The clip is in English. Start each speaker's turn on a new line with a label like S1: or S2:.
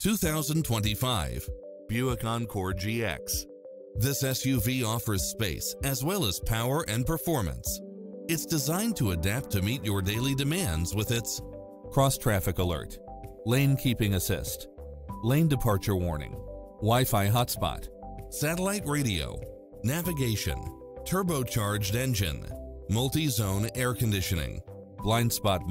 S1: 2025 Buick Encore GX. This SUV offers space as well as power and performance. It's designed to adapt to meet your daily demands with its cross-traffic alert, lane keeping assist, lane departure warning, Wi-Fi hotspot, satellite radio, navigation, turbocharged engine, multi-zone air conditioning, blind spot